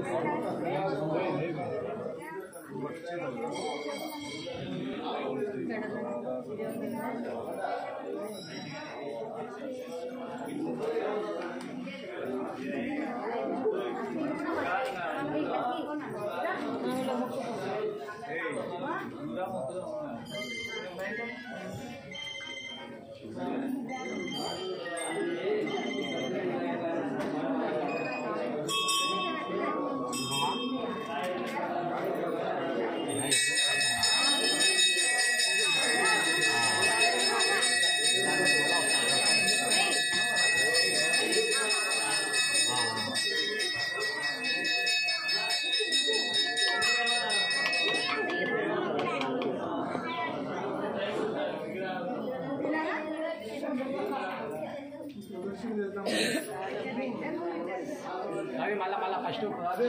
अभी माला माला फर्स्ट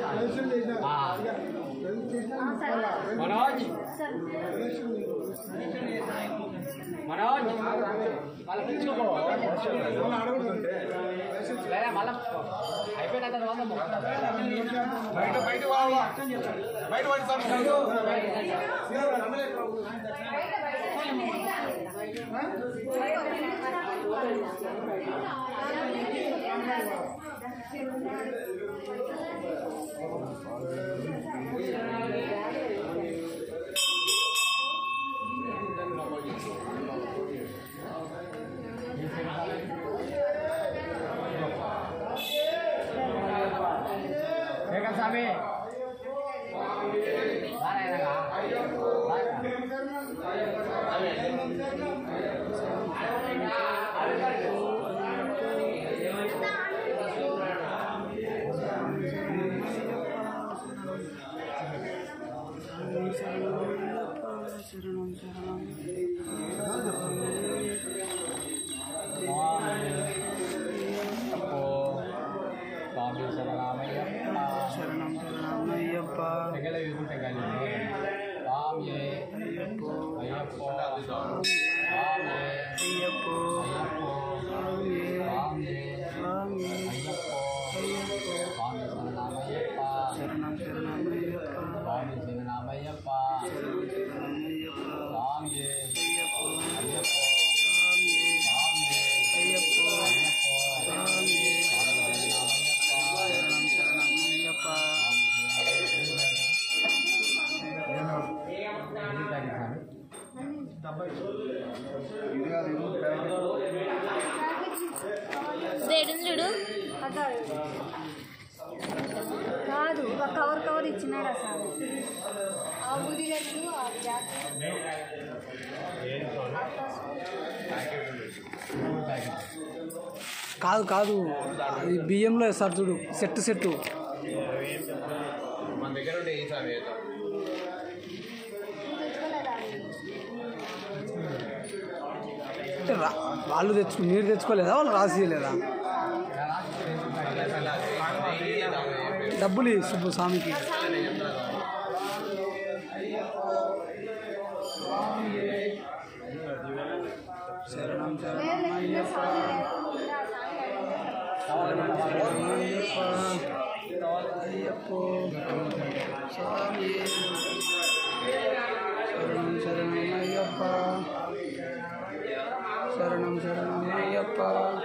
मनोज मनोज माला తెచ్చుకో లేదా మాలా అయిపోయిన తర్వాత బయట బయట వావా బయట వాడి సార్ Sabi. కాదు కవర్ కవర్ ఇచ్చినాడు అసలు ఆ బుద్ధి కాదు కాదు అది బియ్యంలో వేస్తారు చూడు సెట్టు సెట్టు మన దగ్గర ఉంటే ఏం సార్ అంటే వాళ్ళు మీరు తెచ్చుకోలేదా వాళ్ళు రాసియలేదా డబ్బులు సుబ్బు స్వామికి శరణం శరణమయ్యప్ప అయ్యప్ప స్వామి శరణం శరణమయ్యప్ప శరణం శరణమయ్యప్ప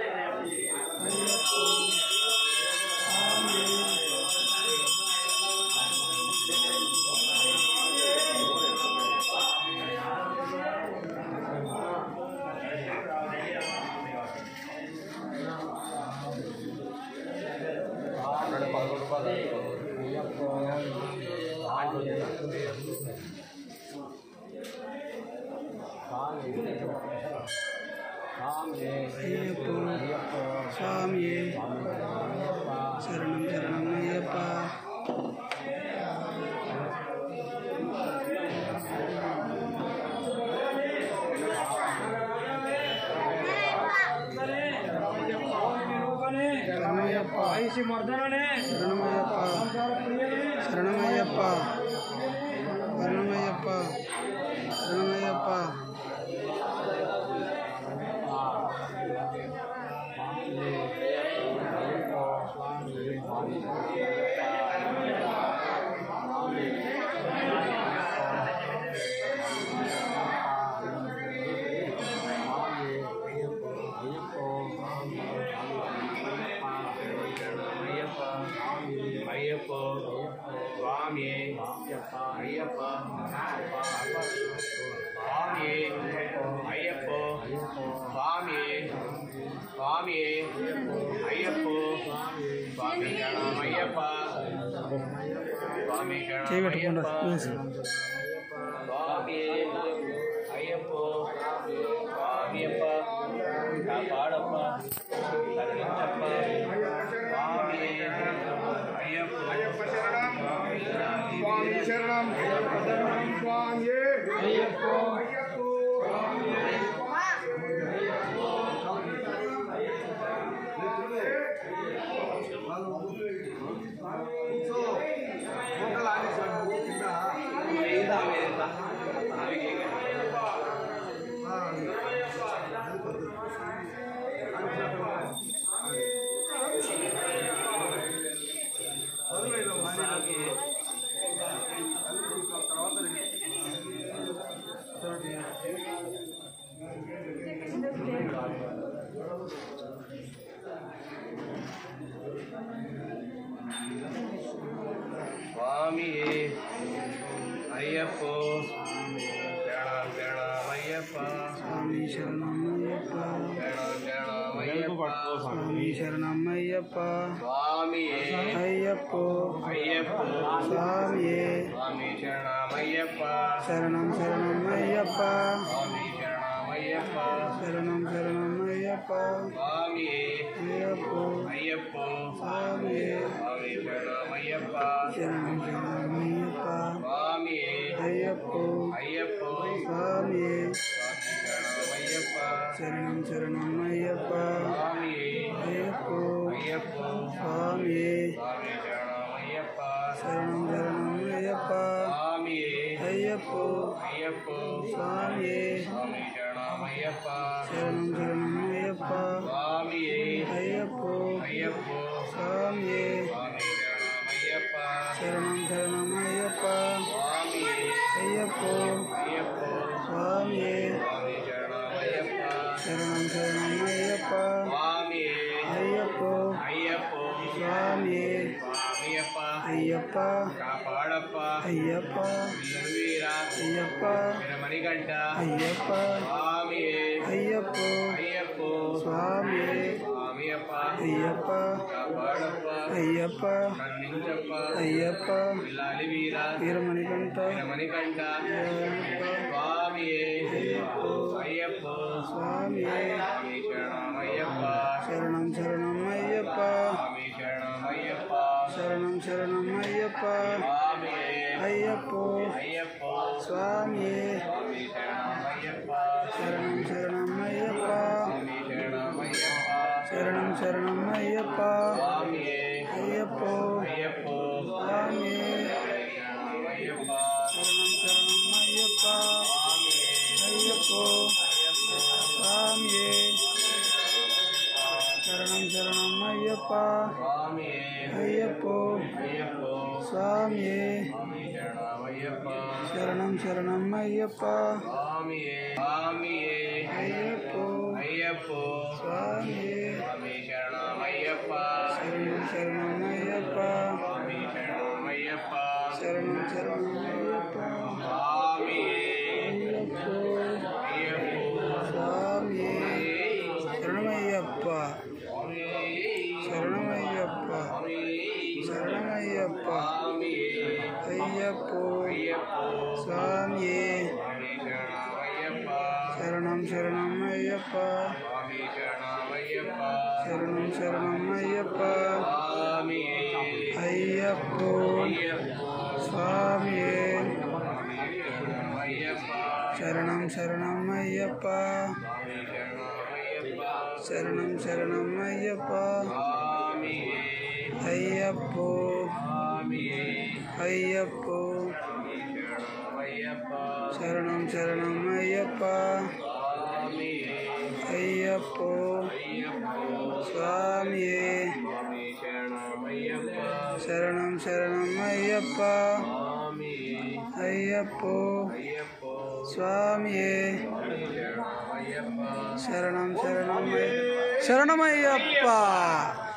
స్వామి శరణం శరణమయ్యప్ప శరణమయ్యప్ప శరణమయ్యప్ప శరణమయ్యప్ప శరణమయ్యప్ప అయ్యప్పో స్వామి అయ్యప్ప స్వామి అయ్యప్పో స్వామి స్వామి అయ్యప్పో స్వామి శరణమయ్యప్ప స్వామి శరణమయ్యప్ప స్వామి అయ్యప్పో స్వామియప్ప కాపాడప్ప కరుణించప్ప స్వామి అయ్యప్ప స్వామి శరణం స్వామి అయ్యప్ప స్వామి అయ్యప్పో శరణమయ్యప్ప స్వామి శరణమయ్యప్ప స్వామి శరణమయ్యప్ప స్వామి అయ్యప్పో అయ్యప్పో స్వామి స్వామి శరణమయ్యప్ప శరణం శరణమయ్యప్ప స్వామి శరణమయ్యప్ప శరణం శరణమయ్యప్ప స్వామి అయ్యప్పో అయ్యప్పో స్వామి స్వామి శరణమయ్యప్ప శరణం శరణమయ్యప్ప స్వామి అయ్యప్పో అయ్యప్పో స్వామి స్వామి శరణమయ్యప్ప శరణం శరణమయ్యప్ప స్వామి అయ్యప్పో అయ్యప్పో స్వామి స్వామి శరణమయ్యప్ప శరణం శరణమయ్యప్ప స్వామి అయ్యప్పో అయ్యప్పో స్వామి స్వామి శరణమయ్యప్ప శరణం శరణమయ్యప్ప స్వామి అయ్యప్పో అయ్యప్పో స్వామి స్వామి శరణమయ్యప్ప శరణం శరణమయ్యప్ప స్వామి అయ్యప్పో అయ్యప్పో స్వామి స్వామి శరణమయ్యప్ప శరణం శరణమయ్యప్ప స్వామి అయ్యప్పో అయ్యప్పో స్వామి స్వామియప్ప అయ్యప్ప కాపాడప్ప అయ్యప్ప వీర అయ్యప్ప మణికంఠ అయ్యప్ప స్వామి అయ్యప్పో అయ్యప్పో స్వామి స్వామియప్ప అయ్యప్ప కాపాడప్ప అయ్యప్ప కరుణించప్ప అయ్యప్ప పిల్లాలి వీర వీరమణికంఠ మణికంఠ స్వామి అయ్యప్పో స్వామి స్వామి శరణమయ్యప్ప శరణం శరణమయ్యప్ప స్వామి శరణమయ్యప్ప శరణం శరణమయ్యప్ప స్వామి అయ్యప్పో అయ్యప్పో స్వామి స్వామి శరణమయ్యప్ప శరణం శరణమయ్యప్ప స్వామి శరణమయ్యప్ప శరణం శరణమయ్యప్ప స్వామి అయ్యప్పో అయ్యప్పో స్వామి శరణమయ్యప్ప శరణం శరణమయ్యప్ప స్వామి అయ్యప్పో స్వామి శరణం శరణమయ్యప్ప స్వామి అయ్యప్పో అయ్యప్పో స్వామి స్వామి శరణమయ్యప్ప శరణం శరణమయ్యప్ప స్వామి స్వామి అయ్యప్పో అయ్యప్పో స్వామి స్వామి శరణమయ్యప్ప శరణం శరణమయ్యప్ప స్వామి శరణమయ్యప్ప శరణం శరణమయ్యప్ప స్వామి అయ్యప్పో అయ్యప్పో స్వామి శరణమయ్యప్ప శరణమయ్యప్ప శరణమయ్యప్ప స్వామి అయ్యప్పో అయ్యప్పో స్వామి స్వామి శరణమయ్యప్ప శరణం శరణమయ్యప్ప స్వామి శరణమయ్యప్ప శరణం శరణమయ్యప్ప స్వామి అయ్యప్పో అయ్యప్పో స్వామి శరణమయ్యప్ప శరణం శరణమయ్యప్ప స్వామి శరణమయ్యప్ప శరణం శరణమయ్యప్ప స్వామి అయ్యప్పో స్వామి అయ్యప్పో శరణమయ్యప్ప శరణం శరణమయ్యప్ప స్వామి అయ్యప్పో అయ్యప్పో స్వామి స్వామి శరణమయ్యప్ప శరణం శరణమయ్యప్ప స్వామి అయ్యప్పో అయ్యప్పో స్వామి శరణమయ్యప్ప శరణం శరణమయ్యప్ప